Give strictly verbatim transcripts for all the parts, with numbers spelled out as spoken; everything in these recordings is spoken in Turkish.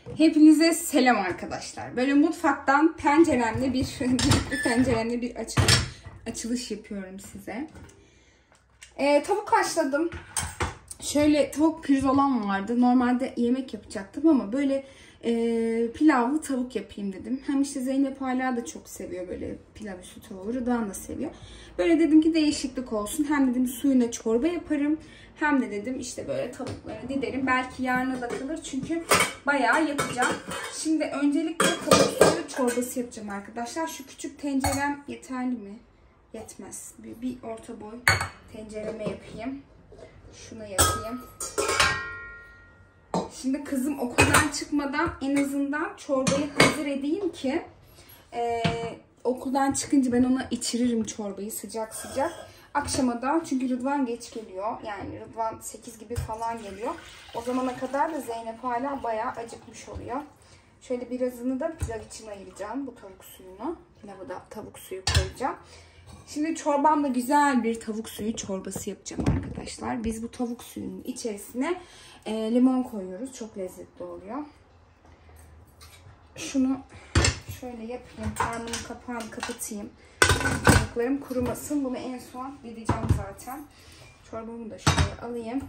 Hepinize selam arkadaşlar. Böyle mutfaktan penceremle bir bir penceremle bir açılış, açılış yapıyorum size. Ee, tavuk haşladım. Şöyle tavuk pirzolam vardı. Normalde yemek yapacaktım ama böyle e, pilavlı tavuk yapayım dedim. Hem işte Zeynep hala da çok seviyor böyle pilav üstü tavuğu. Rıdvan da seviyor. Böyle dedim ki değişiklik olsun. Hem dedim suyuna çorba yaparım. Hem de dedim işte böyle tavukları diderim. Belki yarına da kalır çünkü bayağı yapacağım. Şimdi öncelikle tavuk suyu çorbası yapacağım arkadaşlar. Şu küçük tencerem yeterli mi? Yetmez. Bir, bir orta boy tencereme yapayım. Şunu yapayım. Şimdi kızım okuldan çıkmadan en azından çorbayı hazır edeyim ki e, okuldan çıkınca ben ona içiririm çorbayı sıcak sıcak. Akşama da çünkü Rıdvan geç geliyor. Yani Rıdvan sekiz gibi falan geliyor. O zamana kadar da Zeynep hala bayağı acıkmış oluyor. Şöyle birazını da pilav için ayıracağım bu tavuk suyunu. Pilava da tavuk suyu koyacağım. Şimdi çorbamda güzel bir tavuk suyu çorbası yapacağım arkadaşlar. Biz bu tavuk suyunun içerisine e, limon koyuyoruz. Çok lezzetli oluyor. Şunu şöyle yapayım. Parmağımın kapağını kapatayım. Tavuklarım kurumasın. Bunu en son gideceğim zaten. Çorbamı da şöyle alayım.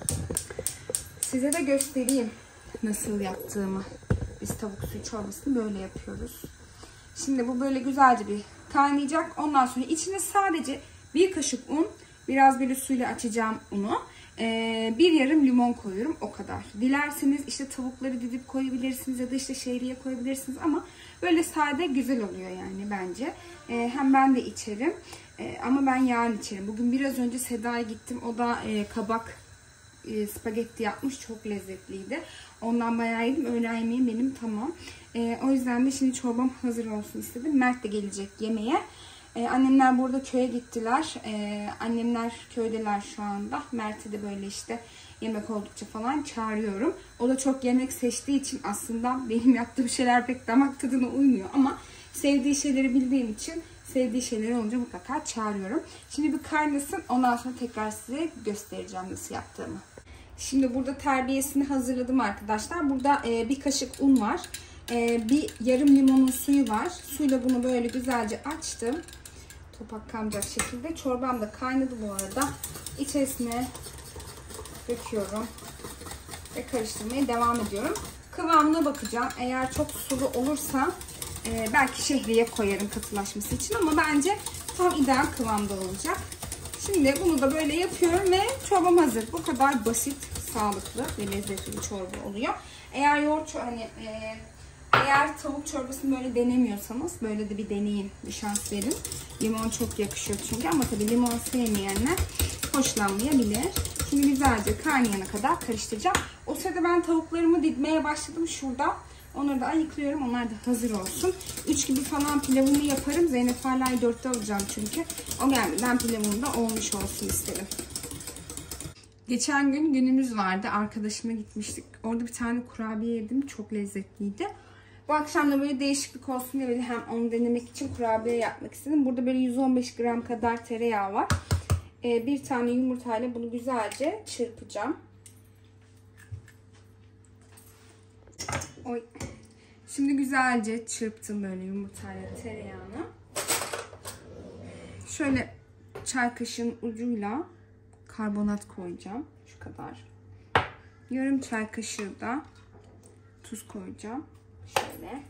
Size de göstereyim nasıl yaptığımı. Biz tavuk suyu çorbasını böyle yapıyoruz. Şimdi bu böyle güzelce bir kaynayacak. Ondan sonra içine sadece bir kaşık un, biraz böyle suyla açacağım unu. Ee, bir yarım limon koyuyorum. O kadar. Dilerseniz işte tavukları didip koyabilirsiniz ya da işte şehriye koyabilirsiniz ama böyle sade güzel oluyor yani bence. Ee, hem ben de içerim. Ee, ama ben yarın içerim. Bugün biraz önce Seda'ya gittim. O da e, kabak e, spagetti yapmış. Çok lezzetliydi. Ondan bayağı yedim. Öğlen yemeğim benim tamam. Ee, o yüzden de şimdi çorbam hazır olsun istedim. Mert de gelecek yemeğe. Ee, annemler burada köye gittiler. Ee, annemler köydeler şu anda. Mert'i de böyle işte yemek oldukça falan çağırıyorum. O da çok yemek seçtiği için aslında benim yaptığım şeyler pek damak tadına uymuyor. Ama sevdiği şeyleri bildiğim için sevdiği şeyleri olunca mutlaka çağırıyorum. Şimdi bir kaynasın. Ondan sonra tekrar size göstereceğim nasıl yaptığımı. Şimdi burada terbiyesini hazırladım arkadaşlar. Burada e, bir kaşık un var. E, bir yarım limonun suyu var. Suyla bunu böyle güzelce açtım. Topak kalmayacak şekilde. Çorbam da kaynadı bu arada. İçerisine döküyorum. Ve karıştırmaya devam ediyorum. Kıvamına bakacağım. Eğer çok sulu olursa e, belki şehriye koyarım katılaşması için. Ama bence tam ideal kıvamda olacak. Şimdi bunu da böyle yapıyorum ve çorbam hazır. Bu kadar basit, sağlıklı ve lezzetli bir çorba oluyor. Eğer yoğurt hani e, eğer tavuk çorbasını böyle denemiyorsanız böyle de bir deneyin, bir şans verin. Limon çok yakışıyor çünkü ama tabii limon sevmeyenler hoşlanmayabilir. Şimdi güzelce kaynayana kadar karıştıracağım. O sırada ben tavuklarımı didmeye başladım şurada. Onları da ayıklıyorum. Onlar da hazır olsun. üç gibi falan pilavımı yaparım. Zeynep hala dörtte alacağım çünkü. O gelmeden pilavım da olmuş olsun istedim. Geçen gün günümüz vardı. Arkadaşıma gitmiştik. Orada bir tane kurabiye yedim. Çok lezzetliydi. Bu akşam da böyle değişiklik olsun diye böyle hem onu denemek için kurabiye yapmak istedim. Burada böyle yüz on beş gram kadar tereyağı var. Ee, bir tane yumurtayla bunu güzelce çırpacağım. Oy. Şimdi güzelce çırptım böyle yumurtayla tereyağını. Şöyle çay kaşığının ucuyla karbonat koyacağım. Şu kadar. Yarım çay kaşığı da tuz koyacağım. Şöyle.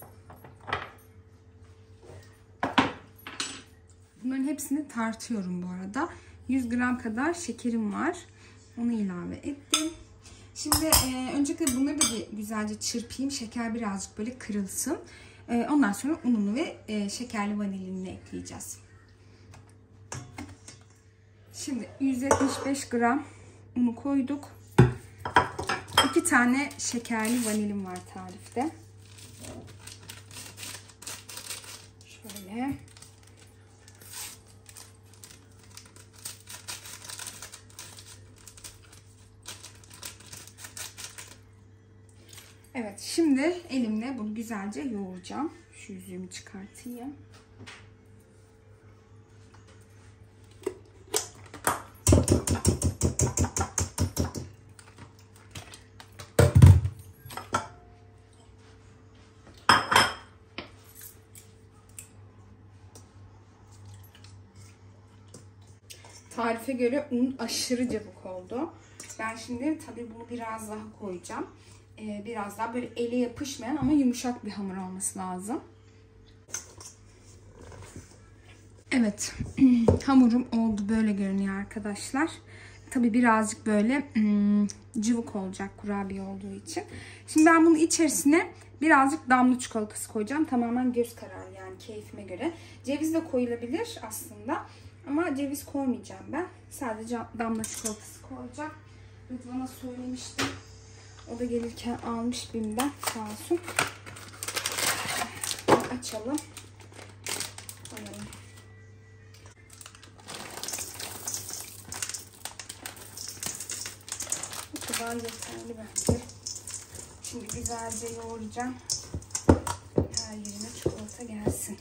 Bunların hepsini tartıyorum bu arada. yüz gram kadar şekerim var. Onu ilave ettim. Şimdi e, öncelikle bunları da bir güzelce çırpayım. Şeker birazcık böyle kırılsın. E, ondan sonra ununu ve e, şekerli vanilini ekleyeceğiz. Şimdi yüz yetmiş beş gram unu koyduk. iki tane şekerli vanilim var tarifte. Şöyle. Evet, şimdi elimle bunu güzelce yoğuracağım. Şu yüzüğümü çıkartayım. tarife göre un aşırı cıvık oldu. Ben şimdi tabii bunu biraz daha koyacağım. Ee, biraz daha böyle ele yapışmayan ama yumuşak bir hamur olması lazım. Evet, hamurum oldu, böyle görünüyor arkadaşlar. Tabii birazcık böyle hmm, cıvık olacak kurabiye olduğu için. Şimdi ben bunun içerisine birazcık damla çikolatası koyacağım. Tamamen göz kararı, yani keyfime göre. Ceviz de koyulabilir aslında. Ama ceviz koymayacağım ben. Sadece damla çikolatası koyacağım. Rıdvan'a söylemiştim. O da gelirken almış Bim'den, sağ olsun. Açalım. Koyalım. Bu kadar yeterli bence. Şimdi güzelce yoğuracağım. Her yerine çikolata gelsin.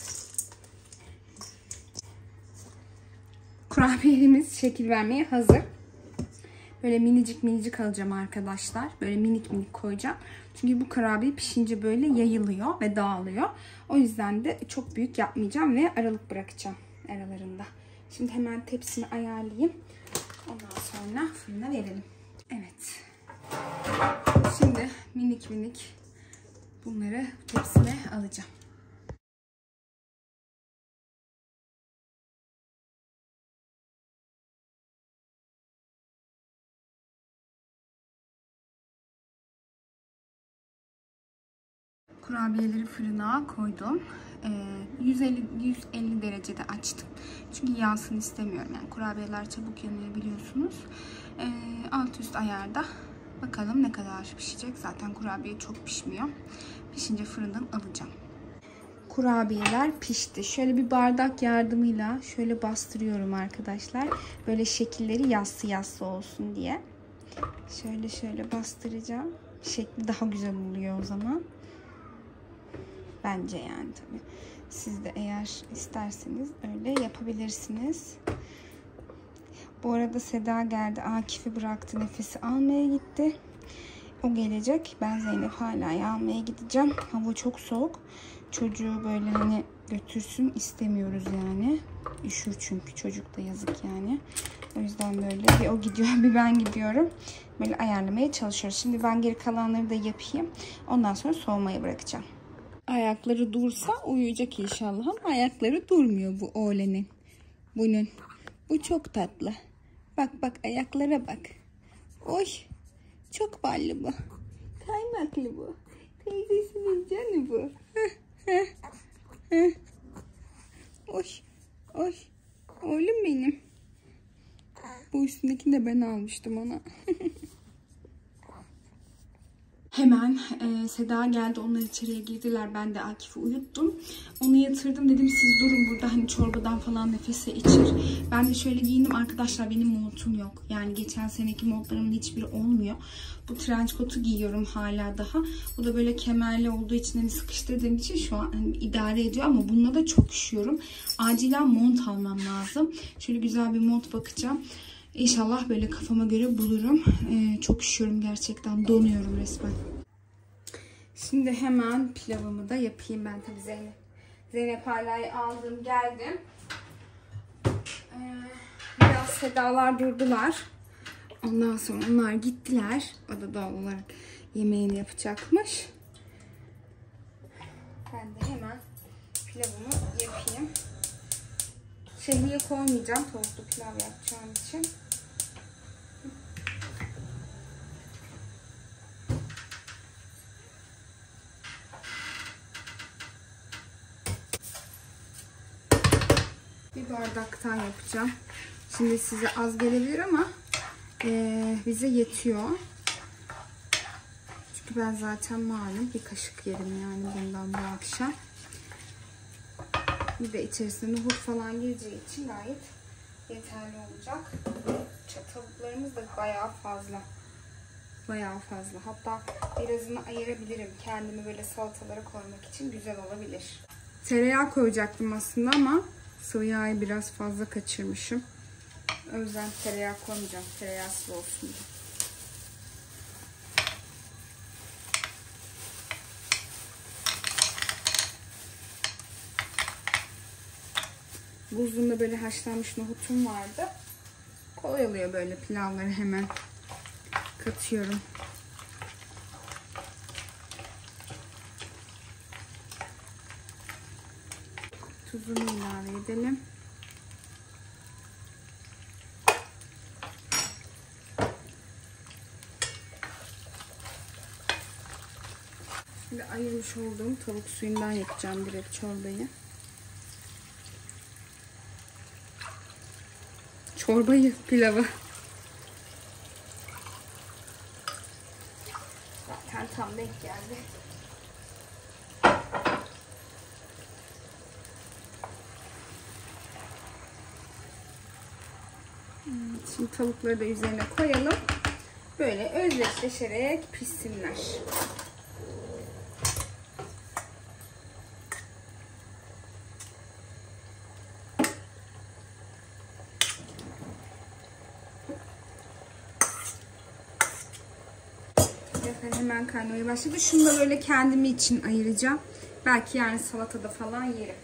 Kurabiyelerimiz şekil vermeye hazır. Böyle minicik minicik alacağım arkadaşlar. Böyle minik minik koyacağım. Çünkü bu kurabiye pişince böyle yayılıyor ve dağılıyor. O yüzden de çok büyük yapmayacağım ve aralık bırakacağım aralarında. Şimdi hemen tepsimi ayarlayayım. Ondan sonra fırına verelim. Evet. Şimdi minik minik bunları tepsime alacağım. Kurabiyeleri fırına koydum. yüz elli yüz elli derecede açtım. Çünkü yansın istemiyorum. Yani kurabiyeler çabuk yanıyor biliyorsunuz. Alt üst ayarda. Bakalım ne kadar pişecek. Zaten kurabiye çok pişmiyor. Pişince fırından alacağım. Kurabiyeler pişti. Şöyle bir bardak yardımıyla şöyle bastırıyorum arkadaşlar. Böyle şekilleri yassı yassı olsun diye. Şöyle şöyle bastıracağım. Şekli daha güzel oluyor o zaman. Bence yani tabii. Siz de eğer isterseniz öyle yapabilirsiniz. Bu arada Seda geldi. Akif'i bıraktı. Nefesi almaya gitti. O gelecek. Ben Zeynep hala almaya gideceğim. Hava çok soğuk. Çocuğu böyle hani götürsün istemiyoruz yani. Üşür çünkü çocuk da yazık yani. O yüzden böyle bir o gidiyor bir ben gidiyorum. Böyle ayarlamaya çalışıyoruz. Şimdi ben geri kalanları da yapayım. Ondan sonra soğumaya bırakacağım. Ayakları dursa uyuyacak inşallah ama ayakları durmuyor bu oğlenin. Bunun. Bu çok tatlı. Bak bak ayaklara bak. Oy. Çok ballı bu. Kaymaklı bu. Teyzesinin canı bu. Oy. Oy. Oğlum benim. Bu üstündekini de ben almıştım ona. Hemen e, Seda geldi. Onlar içeriye girdiler. Ben de Akif'i uyuttum. Onu yatırdım. Dedim siz durun burada. Hani çorbadan falan nefese içir. Ben de şöyle giyindim. Arkadaşlar benim montum yok. Yani geçen seneki montlarımın hiçbiri olmuyor. Bu trench coat'u giyiyorum hala daha. Bu da böyle kemerli olduğu için hani sıkıştırdığım için şu an hani idare ediyor. Ama bununla da çok üşüyorum. Acilen mont almam lazım. Şöyle güzel bir mont bakacağım. İnşallah böyle kafama göre bulurum. Ee, çok üşüyorum gerçekten. Donuyorum resmen. Şimdi hemen pilavımı da yapayım ben tabii Zeynep. Zeynep Hala'yı aldım geldim. Ee, biraz Sedalar durdular. Ondan sonra onlar gittiler. O da doğal olarak yemeğini yapacakmış. Ben de hemen pilavımı yapayım. Şehriye koymayacağım tavuklu pilav yapacağım için. Bir bardaktan yapacağım. Şimdi size az gelebilir ama e, bize yetiyor. Çünkü ben zaten malum bir kaşık yerim yani bundan bu akşam. Bir de içerisine nohut falan gireceği için gayet yeterli olacak. Tavuklarımız da bayağı fazla. Bayağı fazla. Hatta birazını ayırabilirim. Kendimi böyle salatalara koymak için güzel olabilir. Tereyağı koyacaktım aslında ama sıvı yağı biraz fazla kaçırmışım. O yüzden tereyağı koymayacağım. Tereyağsız olsun diye. Buzluğumda böyle haşlanmış nohutum vardı. Kolay oluyor böyle pilavları, hemen katıyorum. Tuzunu ilave edelim. Şimdi ayırmış olduğum tavuk suyundan yapacağım direkt çorbayı. Çorbayı, pilavı. Zaten tam denk geldi. Şimdi tavukları da üzerine koyalım. Böyle özdeşleşerek pişsinler. Hemen kaynamaya başladı. Şunu da böyle kendimi için ayıracağım. Belki yani salatada falan yerim.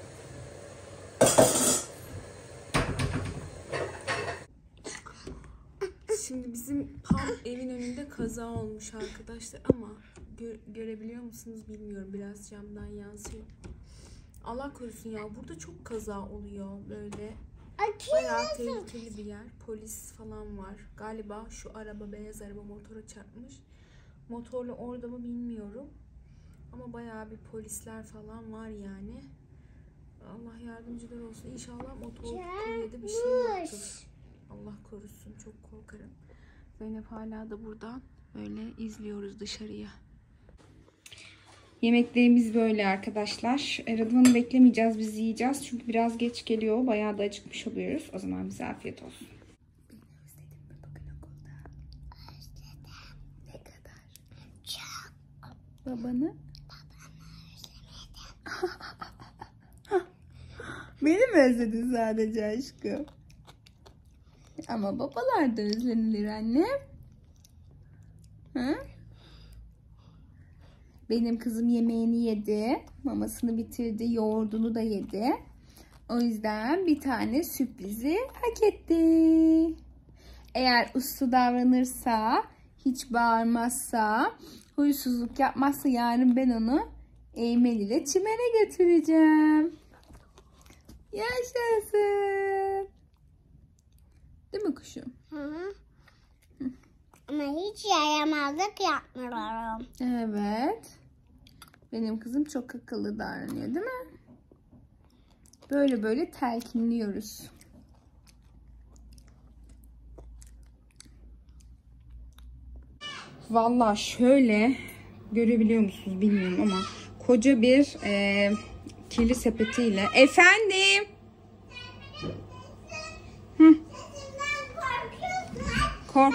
Şimdi bizim tam evin önünde kaza olmuş arkadaşlar ama gö görebiliyor musunuz bilmiyorum, biraz camdan yansıyor. Allah korusun ya, burada çok kaza oluyor böyle. Bayağı tehlikeli bir yer. Polis falan var. Galiba şu araba, beyaz araba motora çarpmış. Motorlu orada mı bilmiyorum. Ama bayağı bir polisler falan var yani. Allah yardımcılar olsun. İnşallah motor kuryede bir şey yoktur. Allah korusun, çok korkarım. Zeynep hala da buradan böyle izliyoruz dışarıya. Yemeklerimiz böyle arkadaşlar. Rıdvan'ı beklemeyeceğiz, biz yiyeceğiz. Çünkü biraz geç geliyor. Bayağı da acıkmış oluyoruz. O zaman bize afiyet olsun. Beni özledin mi bugün okulda? Özledim. Ne kadar? Çok. Babanı? Babamı özlemedim. Beni mi özledin sadece aşkım? Ama babalar da özlenilir anne. Hı? Benim kızım yemeğini yedi. Mamasını bitirdi. Yoğurdunu da yedi. O yüzden bir tane sürprizi hak etti. Eğer uslu davranırsa, hiç bağırmazsa, huysuzluk yapmazsa yarın ben onu Eymen ile çimene götüreceğim. Yaşasın. Değil mi kuşum? Hı hı. Ama hiç yaramazlık yapmıyorum. Evet. Benim kızım çok akıllı davranıyor değil mi? Böyle böyle telkinliyoruz. Vallahi şöyle görebiliyor musunuz bilmiyorum ama koca bir e, kirli sepetiyle. Efendim? Hı. Kork.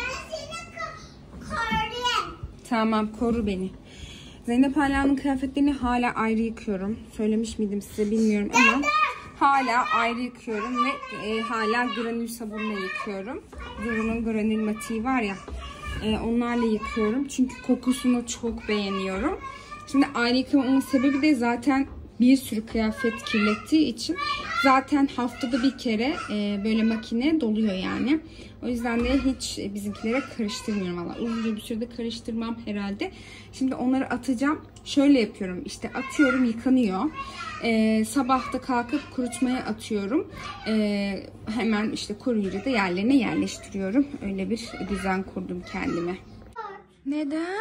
Tamam, koru beni. Zeynep Ala'nın kıyafetlerini hala ayrı yıkıyorum. Söylemiş miydim size bilmiyorum ama hala ayrı yıkıyorum ve e, hala granül sabunla yıkıyorum. Duru'nun granül matiği var ya, e, onlarla yıkıyorum. Çünkü kokusunu çok beğeniyorum. Şimdi ayrı yıkamamın sebebi de zaten bir sürü kıyafet kirlettiği için zaten haftada bir kere e, böyle makine doluyor yani. O yüzden de hiç bizimkilere karıştırmıyorum valla. Uzun bir sürede karıştırmam herhalde. Şimdi onları atacağım. Şöyle yapıyorum. İşte atıyorum, yıkanıyor. Ee, sabah da kalkıp kurutmaya atıyorum. Ee, hemen işte kuruyunca da yerlerine yerleştiriyorum. Öyle bir düzen kurdum kendime. Neden?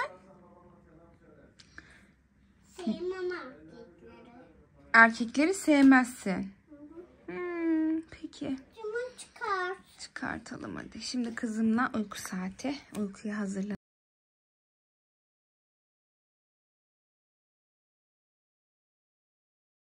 Sevmem erkekleri. Erkekleri sevmezsin. Hmm, peki. Camı çıkar. Çıkartalım hadi. Şimdi kızımla uyku saati. Uykuya hazırlan.